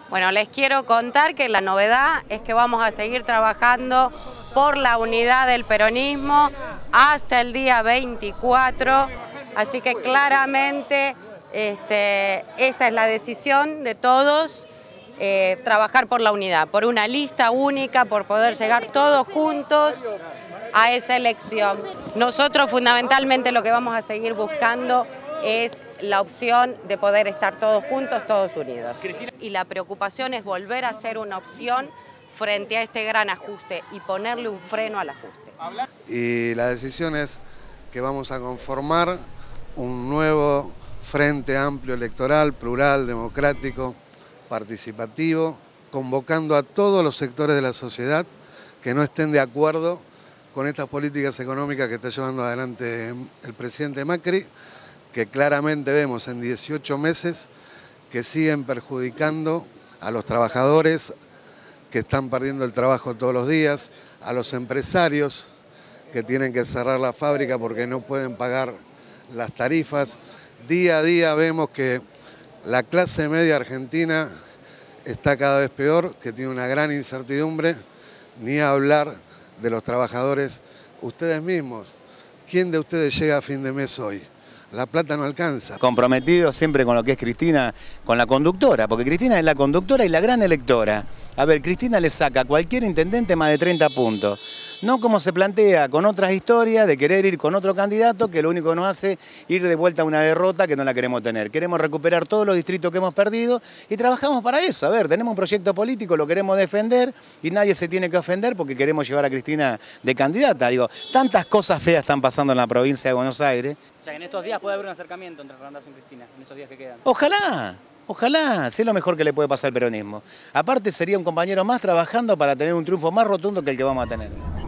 Bueno, les quiero contar que la novedad es que vamos a seguir trabajando por la unidad del peronismo hasta el día 24, así que claramente esta es la decisión de todos, trabajar por la unidad, por una lista única, por poder llegar todos juntos a esa elección. Nosotros fundamentalmente lo que vamos a seguir buscando es la opción de poder estar todos juntos, todos unidos. Y la preocupación es volver a ser una opción frente a este gran ajuste y ponerle un freno al ajuste. Y la decisión es que vamos a conformar un nuevo frente amplio electoral, plural, democrático, participativo, convocando a todos los sectores de la sociedad que no estén de acuerdo con estas políticas económicas que está llevando adelante el presidente Macri, que claramente vemos en 18 meses que siguen perjudicando a los trabajadores que están perdiendo el trabajo todos los días, a los empresarios que tienen que cerrar la fábrica porque no pueden pagar las tarifas. Día a día vemos que la clase media argentina está cada vez peor, que tiene una gran incertidumbre, ni hablar de los trabajadores. Ustedes mismos, ¿quién de ustedes llega a fin de mes hoy? La plata no alcanza. Comprometido siempre con lo que es Cristina, con la conductora, porque Cristina es la conductora y la gran electora. A ver, Cristina le saca a cualquier intendente más de 30 puntos. No como se plantea con otras historias de querer ir con otro candidato que lo único que nos hace ir de vuelta a una derrota que no la queremos tener. Queremos recuperar todos los distritos que hemos perdido y trabajamos para eso. A ver, tenemos un proyecto político, lo queremos defender y nadie se tiene que ofender porque queremos llevar a Cristina de candidata. Digo, tantas cosas feas están pasando en la provincia de Buenos Aires. O sea, que en estos días puede haber un acercamiento entre Randazzo y Cristina, en estos días que quedan. Ojalá. Ojalá, sea lo mejor que le puede pasar al peronismo. Aparte sería un compañero más trabajando para tener un triunfo más rotundo que el que vamos a tener.